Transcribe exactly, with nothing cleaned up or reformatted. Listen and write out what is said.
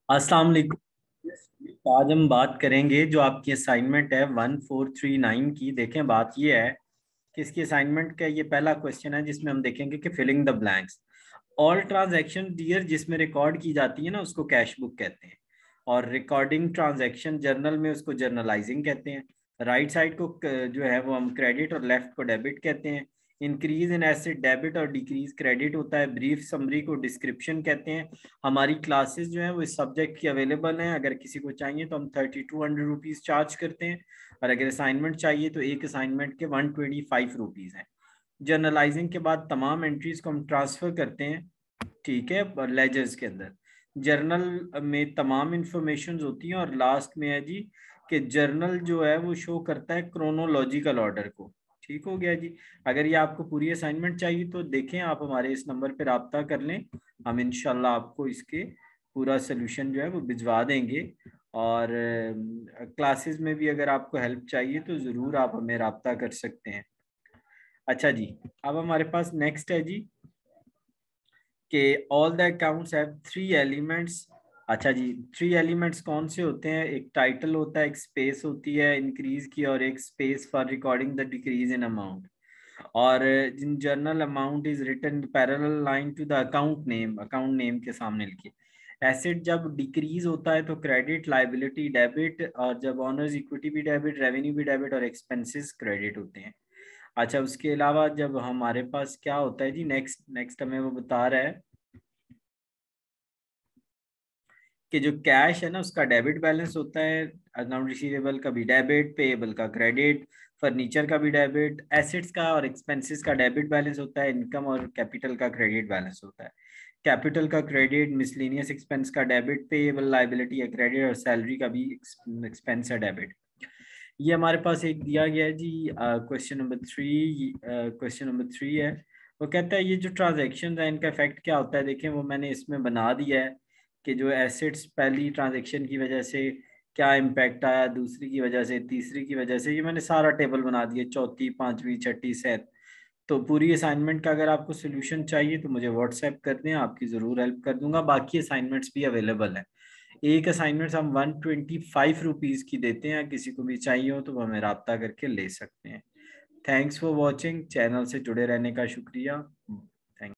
अस्सलाम वालेकुम। आज हम बात करेंगे जो आपकी असाइनमेंट है वन फोर थ्री नाइन की। देखें, बात ये है कि इसकी असाइनमेंट का ये पहला क्वेश्चन है जिसमें हम देखेंगे कि filling the blanks. All transaction डियर जिसमें रिकॉर्ड की जाती है ना, उसको कैश बुक कहते हैं। और रिकॉर्डिंग ट्रांजैक्शन जर्नल में उसको जर्नलाइजिंग कहते हैं। राइट साइड को क- जो है वो हम क्रेडिट और लेफ्ट को डेबिट कहते हैं। इंक्रीज इन एसेट डेबिट और डिक्रीज क्रेडिट होता है। ब्रीफ समरी को डिस्क्रिप्शन कहते हैं। हमारी क्लासेस जो है वो इस सब्जेक्ट की अवेलेबल हैं, अगर किसी को चाहिए तो हम thirty two hundred rupees charge करते हैं। और अगर असाइनमेंट चाहिए तो एक असाइनमेंट के वन ट्वेंटी फाइव रुपीज़ हैं। जर्नलाइजिंग के बाद तमाम एंट्रीज को हम ट्रांसफर करते हैं, ठीक है, लेजर्स के अंदर। जर्नल में तमाम इंफॉर्मेशन होती हैं और लास्ट में है जी कि जर्नल जो है वो शो करता है क्रोनोलॉजिकल ऑर्डर को। ठीक हो गया जी। अगर ये आपको पूरी असाइनमेंट चाहिए तो देखें, आप हमारे इस नंबर पर रब्ता कर लें। हम इंशाल्लाह आपको इसके पूरा सोल्यूशन जो है वो भिजवा देंगे। और क्लासेस में भी अगर आपको हेल्प चाहिए तो ज़रूर आप हमें रब्ता कर सकते हैं। अच्छा जी, अब हमारे पास नेक्स्ट है जी कि all the accounts have three elements. अच्छा जी, थ्री एलिमेंट्स कौन से होते हैं? एक टाइटल होता है, एक स्पेस होती है इंक्रीज की, और एक space for recording the decrease in amount. और in journal amount is written parallel line to the account name, account name के सामने लिखिए। एसेट जब डिक्रीज होता है तो क्रेडिट, लाइबिलिटी डेबिट, और जब ऑनर्स इक्विटी भी डेबिट, रेवेन्यू भी डेबिट, और एक्सपेंसेस क्रेडिट होते हैं। अच्छा, उसके अलावा जब हमारे पास क्या होता है जी, नेक्स्ट नेक्स्ट हमें वो बता रहा है कि जो कैश है ना उसका डेबिट बैलेंस होता है। अकाउंट रिसीवेबल का भी डेबिट, पेएबल का क्रेडिट, फर्नीचर का भी डेबिट, एसेट्स का और एक्सपेंसेस का डेबिट बैलेंस होता है। इनकम और कैपिटल का क्रेडिट बैलेंस होता है। कैपिटल का क्रेडिट, मिसलेनियस एक्सपेंस का डेबिट, पेएबल लाइबिलिटी या क्रेडिट, और सैलरी का भी एक्सपेंस है डेबिट। ये हमारे पास एक दिया गया है जी, question number three. Question number three है, वो कहता है ये जो ट्रांजेक्शन है इनका इफेक्ट क्या होता है। देखें, वो मैंने इसमें बना दिया है कि जो एसेट्स पहली ट्रांजैक्शन की वजह से क्या इम्पैक्ट आया, दूसरी की वजह से, तीसरी की वजह से। ये मैंने सारा टेबल बना दिया, चौथी, पांचवी, छठी, सेट। तो पूरी असाइनमेंट का अगर आपको सोल्यूशन चाहिए तो मुझे व्हाट्सएप कर दें, आपकी ज़रूर हेल्प कर दूंगा। बाकी असाइनमेंट्स भी अवेलेबल है। एक असाइनमेंट हम वन ट्वेंटी फाइव रुपीज़ की देते हैं, किसी को भी चाहिए हो तो वो हमें रब्ता करके ले सकते हैं। Thanks for watching. चैनल से जुड़े रहने का शुक्रिया।